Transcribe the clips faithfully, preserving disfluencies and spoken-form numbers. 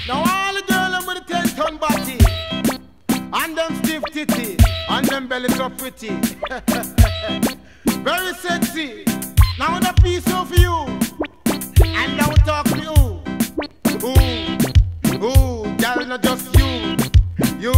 Now all the girls with the ten ton body and them stiff titty and them belly so pretty, very sexy. Now the piece of you, and now talk to you. Ooh, ooh, girl, not just you, you.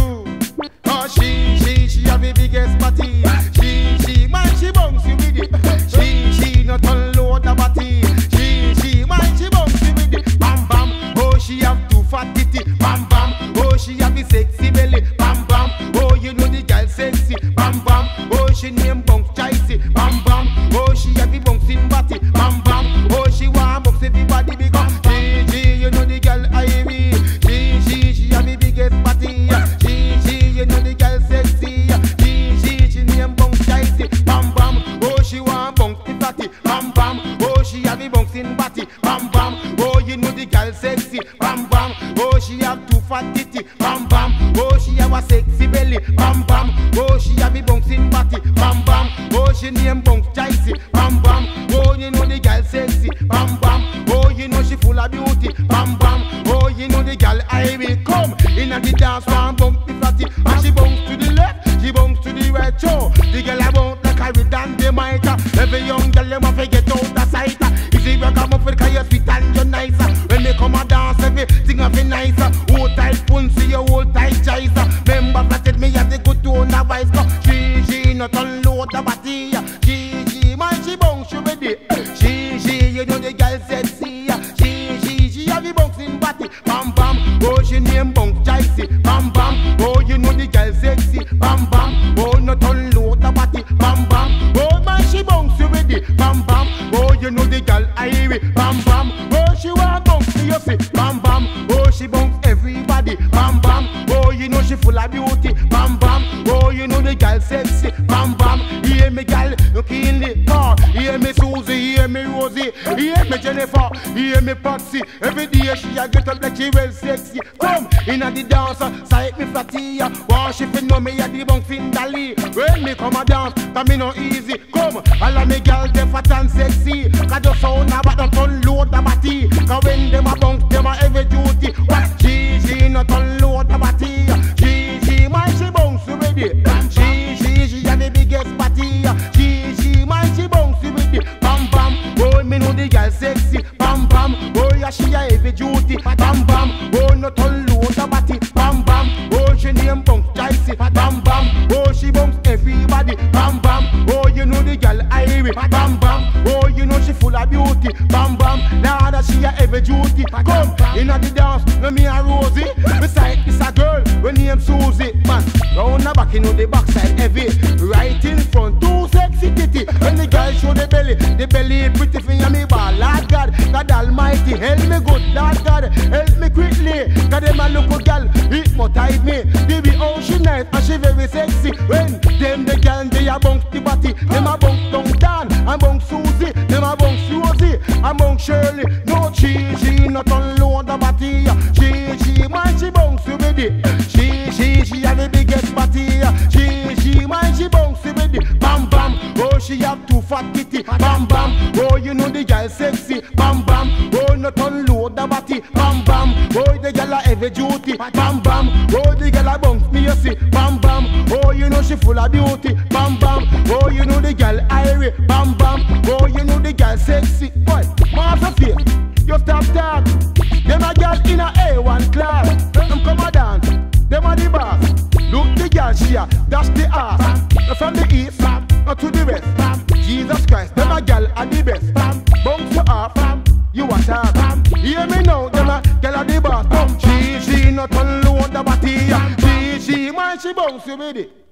Oh, she, she, she have the biggest body. She, she, man, she bounce you with it. She, she, not unload the body. She, she, man, she bounce you with it. Bam, bam. Oh, she have two fat titty. Bam, bam. Oh, she have the sexy belly. Bam, bam. Oh, you know the girl sexy. Bam, bam. Oh, she name bounce chicey. Bam, bam. Oh, she have the bouncing body. Bam, bam. Oh, she want bounce everybody because she, she, you know the girl I me. She, she, she have the biggest body. She, she, you know the girl sexy. She, she, she name bounce chicey. Bam, bam. Oh, she want bounce the body. Bam, bam. Oh, she have the bouncing body. Bam, bam. Oh, you know the girl sexy. Bam, bam. Oh, she have two fat titty. Bam, bam. Oh, she have a sexy belly. Bam, bam. Oh, she have the bouncing body. Bam, bam. Oh, she name bounce chicey. Bam, bam. Oh, you know the girl sexy. Bam, bam. Oh, you know she full of beauty. Bam, bam. Oh, you know the girl I will come in at the dance one bump the fatty. And she bounce to the left, she bounce to the right. Show the girl I bounce like I read and the mic. Every young girl them a forget out the sight. If you work up for cause you're sweet and you're nicer. When they come a dance, everything a be nicer. Hold tight pussy, you hold tight chaser. Remember flatted me as the good tone of voice. She, she not unload the body. She, she, man, she bounce you ready. She, she, you know the girl sexy. She, she, she have the bouncing body. Bam, bam, oh, she name bounce chicey. Bam, bam, oh, you know the girl sexy. Bam, bam, oh, not unload the body. Bam, bam, oh, man, she bounce you ready. Bam, bam, oh, you know the girl I hear it. Bam, bam, oh, she want bounce me, you see. Bam, bam, oh, she bounce everybody. Bam, bam, oh, you know she full of beauty. Bam, bam, oh, you know the girl sexy. Bam, bam, hear me girl, look in the car. Hear me Susie, hear me Rosie, hear me Jennifer, hear me Patsy. Every day she a get up like she well sexy. Come in at the dancer, sight me flatty. Wash if you know me a the bouncing dolly. When me come a dance, that me no easy. Come, all of me girl they fat and sexy. Cause just sound about not unload the body. Cause when them a bounce, them a every duty. What? She, she not unload the body. She, she, man, she bounce ready. She, she, she a the biggest body. She, she, man, she bounce ready. Bam, bam, oh, me know the girl sexy. Bam, bam, oh, yeah, she a every duty. Bam, bam, oh, not unload the body. Bam, bam, oh, she name bounce chicey. Bam, bam, oh, she bounce everybody. Bam, bam, oh, you know the girl I hear it. Bam, bam, oh, you know she full of beauty. Bam, bam, now that she a every duty. Come in at the dance, no me a Rosie. Beside this a girl, when name Susie. Man, round the back, you know the backside heavy. Right in front, too sexy titty. When the girl show the belly, the belly pretty finger me ball. Lord God, God Almighty, help me good. Lord God, help me quickly. Cause them a look a girl, it motive me. They be how she nice and she very sexy. When them the girl, they a bounce the body. Them a bounce down down, and bounce Susie. Them a bounce Rosie, and bounce Shirley. No, she, she not unload the body. She, she, man, she bounce with it. She, she, she have the biggest body. She, she, man, she bounce with it. Bam, bam, oh, she have two fat titty. Bam, bam, oh, you know the girl sexy. Bam, bam, oh, not unload the body. Bam, bam, oh, the girl a every duty. Bam, bam, oh, the girl a bounce me, you see. Bam, bam, oh, you know she full of beauty. Bam, bam, oh, you know the girl irie. Bam, bam, oh, you know the girl sexy. Boy, master face, you stop that. Them a girl in a A one class. Them come a dance, them a the boss. Look the girl she a dash the ass. From the east to the west. Jesus Christ, them a girl a the best. Bounce you off, you a talk. Hear me now, them a girl a the boss. She, she not unload the body. She, she, man, she bounce you with it.